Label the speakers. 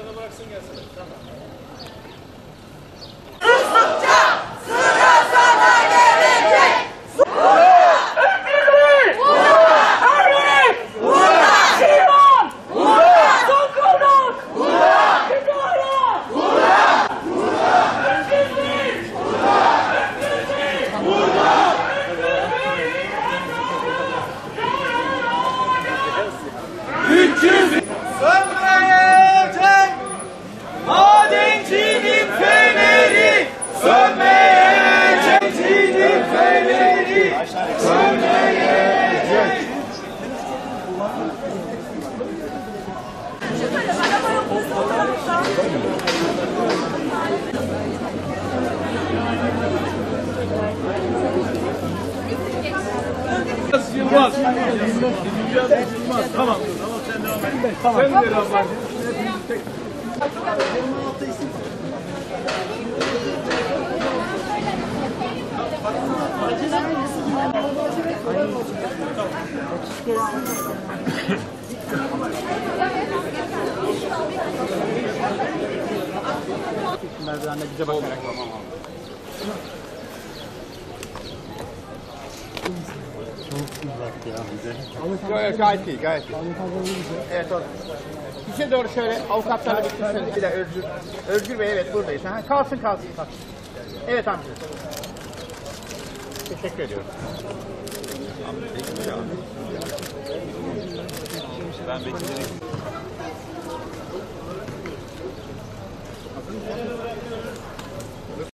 Speaker 1: Arkada bıraksın gelsin. Tamam.
Speaker 2: Sıra sana gelecek.
Speaker 3: Öldürme! Arif! Şivan! Zonguldak! Kütahya!
Speaker 1: Sönmeyecek madencinin feneri, sönmeyecek madencinin feneri, sönmeyecek. Yılmaz. Yılmaz. Tamam. Tamam sen devam et. Tamam. Sen de devam et.
Speaker 4: Merdivende bize bakarak.
Speaker 5: Yok gayet iyi, gayet iyi. Evet orada. İçe doğru şöyle avukatlarla bir de Özgür. Özgür Bey evet buradayız. Ha, kalsın. Evet amca. Teşekkür ediyorum.
Speaker 1: Ben beklerim.